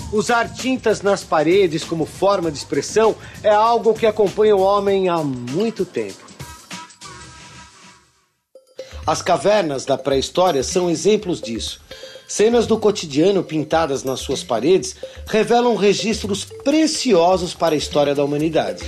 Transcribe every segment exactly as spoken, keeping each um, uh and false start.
Usar tintas nas paredes como forma de expressão é algo que acompanha o homem há muito tempo. As cavernas da pré-história são exemplos disso. Cenas do cotidiano pintadas nas suas paredes revelam registros preciosos para a história da humanidade.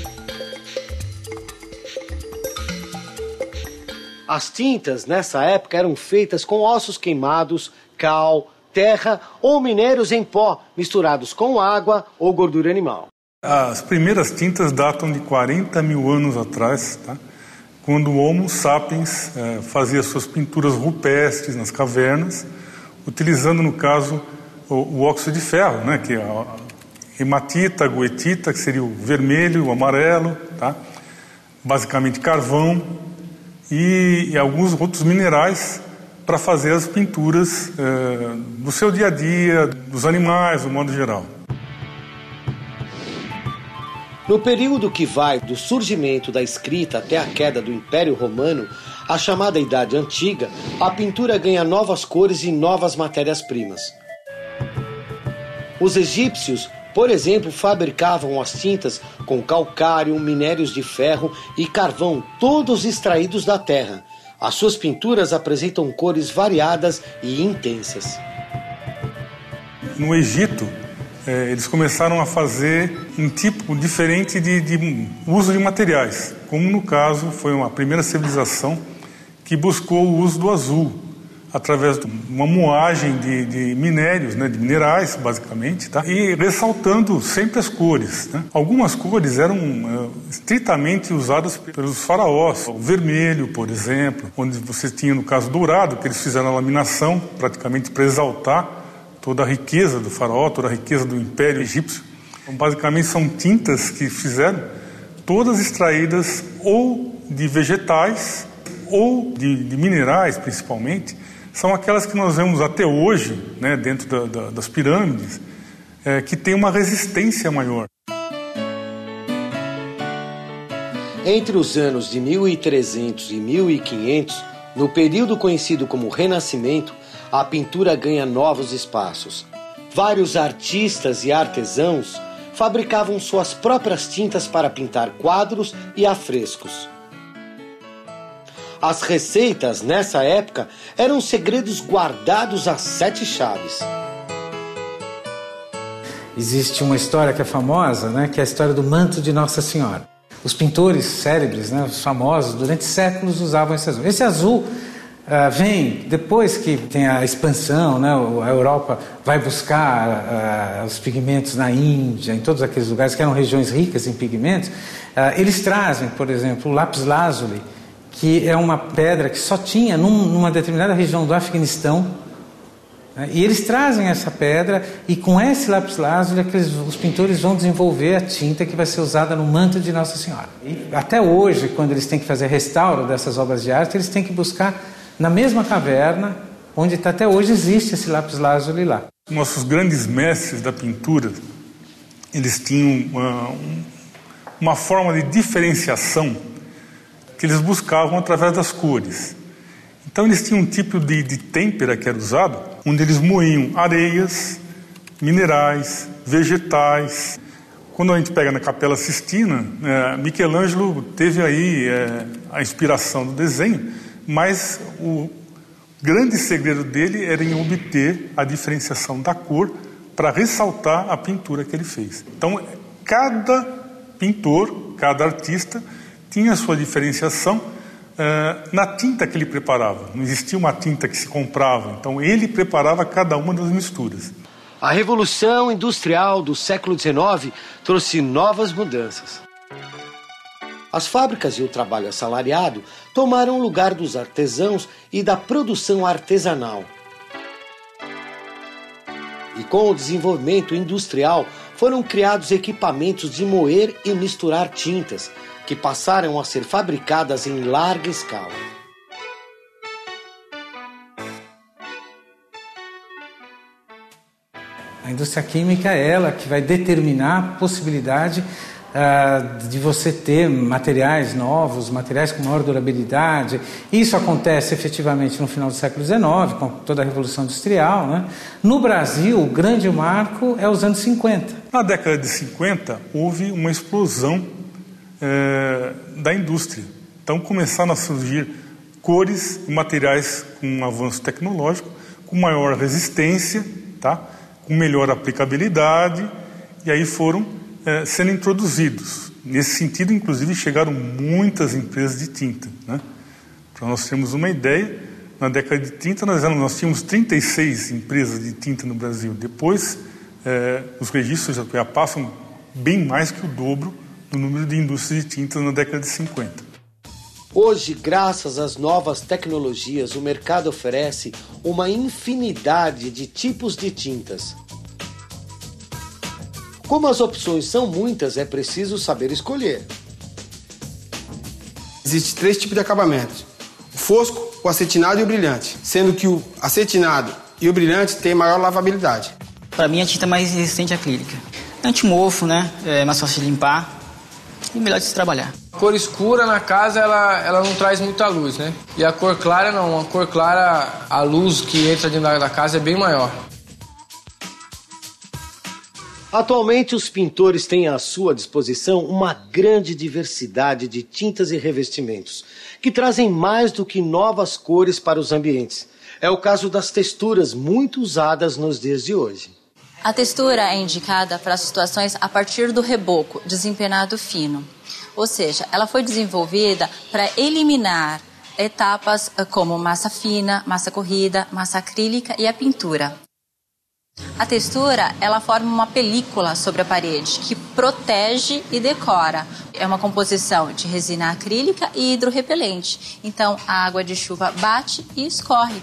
As tintas, nessa época, eram feitas com ossos queimados, cal, terra ou minérios em pó, misturados com água ou gordura animal. As primeiras tintas datam de quarenta mil anos atrás, tá? Quando o Homo sapiens eh, fazia suas pinturas rupestres nas cavernas, utilizando, no caso, o, o óxido de ferro, né? Que é a hematita, a goetita, que seria o vermelho, o amarelo, tá? Basicamente carvão e, e alguns outros minerais para fazer as pinturas eh, do seu dia a dia, dos animais, do modo geral. No período que vai do surgimento da escrita até a queda do Império Romano, a chamada Idade Antiga, a pintura ganha novas cores e novas matérias-primas. Os egípcios, por exemplo, fabricavam as tintas com calcário, minérios de ferro e carvão, todos extraídos da terra. As suas pinturas apresentam cores variadas e intensas. No Egito, eh, eles começaram a fazer um tipo diferente de, de uso de materiais, como no caso foi uma primeira civilização que buscou o uso do azul, através de uma moagem de, de minérios, né, de minerais, basicamente, tá? E ressaltando sempre as cores, né? Algumas cores eram uh, estritamente usadas pelos faraós. O vermelho, por exemplo, onde você tinha, no caso, dourado, que eles fizeram a laminação, praticamente para exaltar toda a riqueza do faraó, toda a riqueza do Império Egípcio. Então, basicamente, são tintas que fizeram, todas extraídas ou de vegetais ou de, de minerais, principalmente. São aquelas que nós vemos até hoje, né, dentro da, da, das pirâmides, é, que tem uma resistência maior. Entre os anos de mil e trezentos e mil e quinhentos, no período conhecido como Renascimento, a pintura ganha novos espaços. Vários artistas e artesãos fabricavam suas próprias tintas para pintar quadros e afrescos. As receitas, nessa época, eram segredos guardados a sete chaves. Existe uma história que é famosa, né, que é a história do manto de Nossa Senhora. Os pintores célebres, né, os famosos, durante séculos usavam esse azul. Esse azul uh, vem depois que tem a expansão, né, a Europa vai buscar uh, os pigmentos na Índia, em todos aqueles lugares que eram regiões ricas em pigmentos. Uh, eles trazem, por exemplo, o lápis lazuli, que é uma pedra que só tinha num, numa determinada região do Afeganistão, né? E eles trazem essa pedra e com esse lápis lazuli é que eles, os pintores vão desenvolver a tinta que vai ser usada no manto de Nossa Senhora. E até hoje, quando eles têm que fazer restauro dessas obras de arte, eles têm que buscar na mesma caverna, onde tá, até hoje existe esse lápis lazuli lá. Nossos grandes mestres da pintura, eles tinham uma, uma forma de diferenciação que eles buscavam através das cores. Então eles tinham um tipo de, de têmpera que era usado, onde eles moíam areias, minerais, vegetais. Quando a gente pega na Capela Sistina, é, Michelangelo teve aí é, a inspiração do desenho, mas o grande segredo dele era em obter a diferenciação da cor para ressaltar a pintura que ele fez. Então cada pintor, cada artista tinha a sua diferenciação uh, na tinta que ele preparava. Não existia uma tinta que se comprava, então ele preparava cada uma das misturas. A Revolução Industrial do século dezenove trouxe novas mudanças. As fábricas e o trabalho assalariado tomaram o lugar dos artesãos e da produção artesanal. E com o desenvolvimento industrial, foram criados equipamentos de moer e misturar tintas, que passaram a ser fabricadas em larga escala. A indústria química é ela que vai determinar a possibilidade uh, de você ter materiais novos, materiais com maior durabilidade. Isso acontece efetivamente no final do século dezenove, com toda a Revolução Industrial, né? No Brasil, o grande marco é os anos cinquenta. Na década de cinquenta, houve uma explosão é, da indústria. Então começaram a surgir cores e materiais com um avanço tecnológico, com maior resistência, tá? Com melhor aplicabilidade, e aí foram é, sendo introduzidos. Nesse sentido, inclusive, chegaram muitas empresas de tinta, né? Para nós termos uma ideia, na década de trinta nós, nós tínhamos trinta e seis empresas de tinta no Brasil. Depois, é, os registros já, já passam bem mais que o dobro do número de indústrias de tinta na década de cinquenta. Hoje, graças às novas tecnologias, o mercado oferece uma infinidade de tipos de tintas. Como as opções são muitas, é preciso saber escolher. Existem três tipos de acabamentos: o fosco, o acetinado e o brilhante, sendo que o acetinado e o brilhante têm maior lavabilidade. Para mim, a tinta mais resistente é acrílica. Antimofo, né? É mais fácil de limpar e melhor de se trabalhar. A cor escura na casa, ela, ela não traz muita luz, né? E a cor clara não, a cor clara, a luz que entra dentro da casa é bem maior. Atualmente, os pintores têm à sua disposição uma grande diversidade de tintas e revestimentos, que trazem mais do que novas cores para os ambientes. É o caso das texturas muito usadas nos dias de hoje. A textura é indicada para situações a partir do reboco, desempenado fino. Ou seja, ela foi desenvolvida para eliminar etapas como massa fina, massa corrida, massa acrílica e a pintura. A textura, ela forma uma película sobre a parede que protege e decora. É uma composição de resina acrílica e hidrorrepelente. Então, a água de chuva bate e escorre.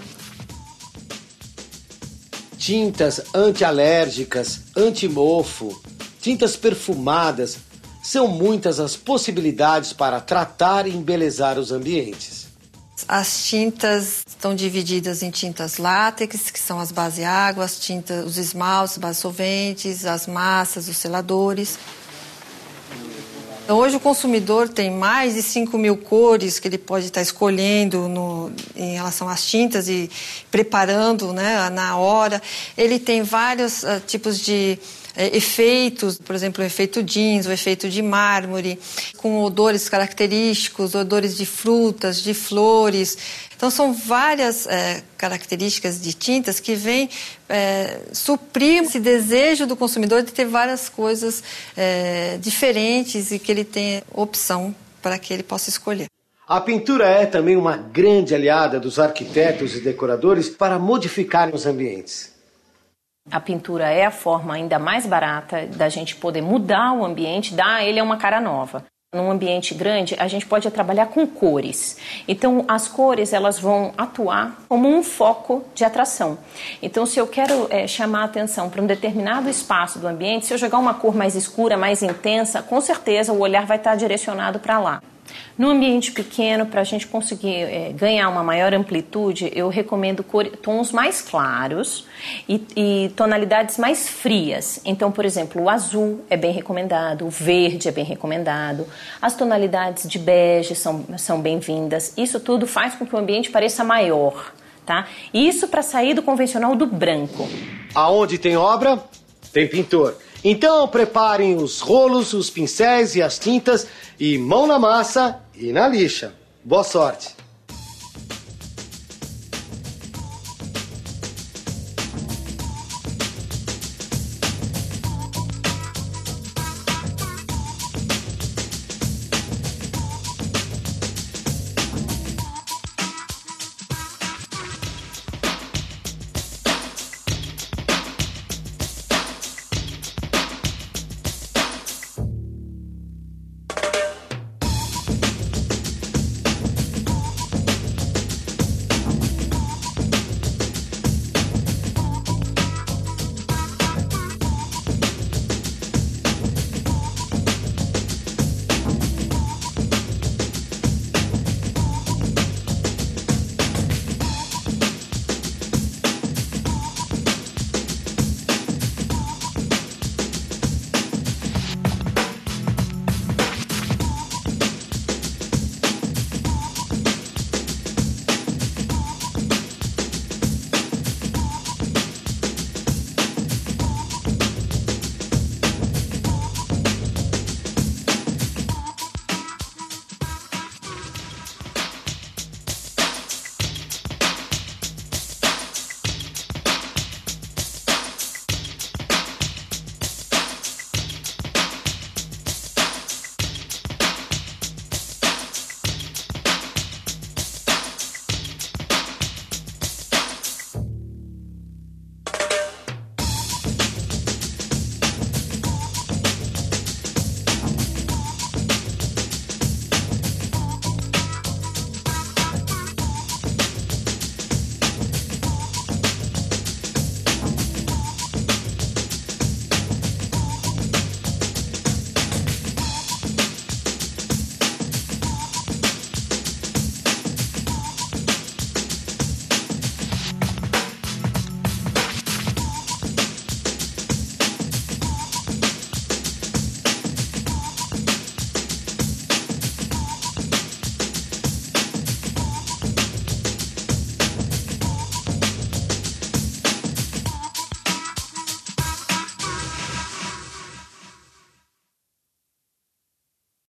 Tintas antialérgicas, antimofo, tintas perfumadas, são muitas as possibilidades para tratar e embelezar os ambientes. As tintas estão divididas em tintas látex, que são as base águas, tintas, os esmaltes, bases solventes, as massas, os seladores. Então, hoje o consumidor tem mais de cinco mil cores que ele pode estar escolhendo no, em relação às tintas e preparando, né, na hora. Ele tem vários uh, tipos de uh, efeitos, por exemplo, o efeito jeans, o efeito de mármore, com odores característicos, odores de frutas, de flores. Então, são várias é, características de tintas que vêm é, suprir esse desejo do consumidor de ter várias coisas é, diferentes e que ele tenha opção para que ele possa escolher. A pintura é também uma grande aliada dos arquitetos e decoradores para modificar os ambientes. A pintura é a forma ainda mais barata da gente poder mudar o ambiente, dar a ele uma cara nova. Num ambiente grande, a gente pode trabalhar com cores. Então, as cores, elas vão atuar como um foco de atração. Então, se eu quero é, chamar a atenção para um determinado espaço do ambiente, se eu jogar uma cor mais escura, mais intensa, com certeza o olhar vai estar direcionado para lá. No ambiente pequeno, para a gente conseguir é, ganhar uma maior amplitude, eu recomendo cor, tons mais claros e, e tonalidades mais frias. Então, por exemplo, o azul é bem recomendado, o verde é bem recomendado, as tonalidades de bege são, são bem-vindas. Isso tudo faz com que o ambiente pareça maior, tá? Isso para sair do convencional do branco. Aonde tem obra, tem pintor. Então preparem os rolos, os pincéis e as tintas e mão na massa e na lixa. Boa sorte!